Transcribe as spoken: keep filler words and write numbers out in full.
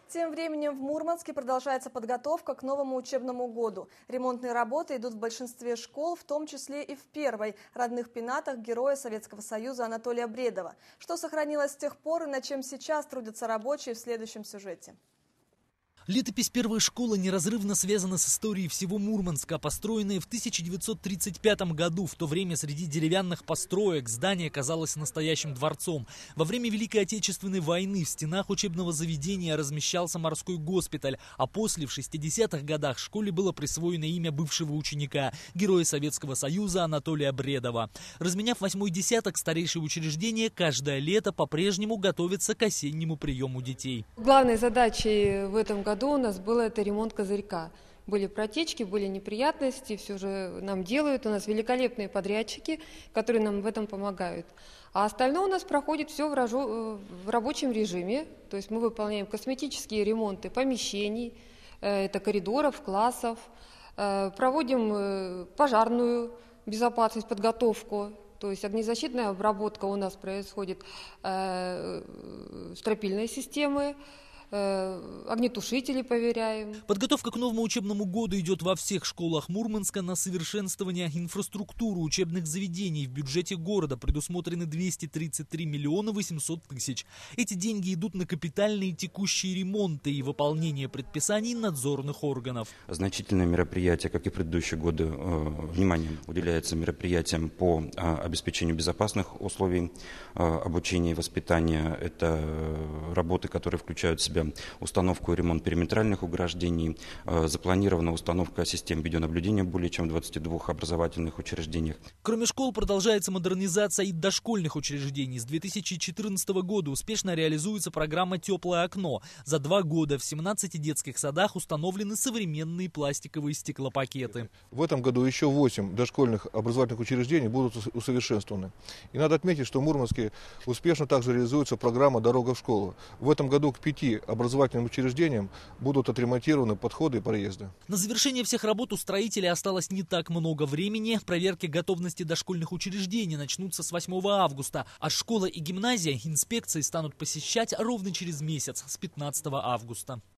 Тем временем в Мурманске продолжается подготовка к новому учебному году. Ремонтные работы идут в большинстве школ, в том числе и в первой, родных пенатах героя Советского Союза Анатолия Бредова. Что сохранилось с тех пор и над чем сейчас трудятся рабочие, в следующем сюжете. Летопись первой школы неразрывно связана с историей всего Мурманска. Построенная в тысяча девятьсот тридцать пятом году, в то время среди деревянных построек здание казалось настоящим дворцом. Во время Великой Отечественной войны в стенах учебного заведения размещался морской госпиталь, а после, в шестидесятых годах, школе было присвоено имя бывшего ученика, героя Советского Союза Анатолия Бредова. Разменяв восьмой десяток, старейшее учреждение каждое лето по-прежнему готовится к осеннему приему детей. Главной задачей в этом году у нас был это ремонт козырька. Были протечки, были неприятности, все же нам делают. У нас великолепные подрядчики, которые нам в этом помогают. А остальное у нас проходит все в, рожу, в рабочем режиме. То есть мы выполняем косметические ремонты помещений, это коридоров, классов. Проводим пожарную безопасность, подготовку. То есть огнезащитная обработка у нас происходит стропильной системы. Огнетушители проверяем. Подготовка к новому учебному году идет во всех школах Мурманска. На совершенствование инфраструктуры учебных заведений в бюджете города предусмотрены двести тридцать три миллиона восемьсот тысяч. Эти деньги идут на капитальные текущие ремонты и выполнение предписаний надзорных органов. Значительное мероприятие, как и в предыдущие годы, внимание уделяется мероприятиям по обеспечению безопасных условий обучения и воспитания. Это работы, которые включают в себя установку и ремонт периметральных ограждений, запланирована установка систем видеонаблюдения более чем в двадцати двух образовательных учреждениях. Кроме школ продолжается модернизация и дошкольных учреждений. С две тысячи четырнадцатого года успешно реализуется программа «Теплое окно». За два года в семнадцати детских садах установлены современные пластиковые стеклопакеты. В этом году еще восемь дошкольных образовательных учреждений будут усовершенствованы. И надо отметить, что в Мурманске успешно также реализуется программа «Дорога в школу». В этом году к пяти образовательным учреждениям будут отремонтированы подходы и проезды. На завершение всех работ у строителей осталось не так много времени. Проверки готовности дошкольных учреждений начнутся с восьмого августа, а школа и гимназия инспекции станут посещать ровно через месяц, с пятнадцатого августа.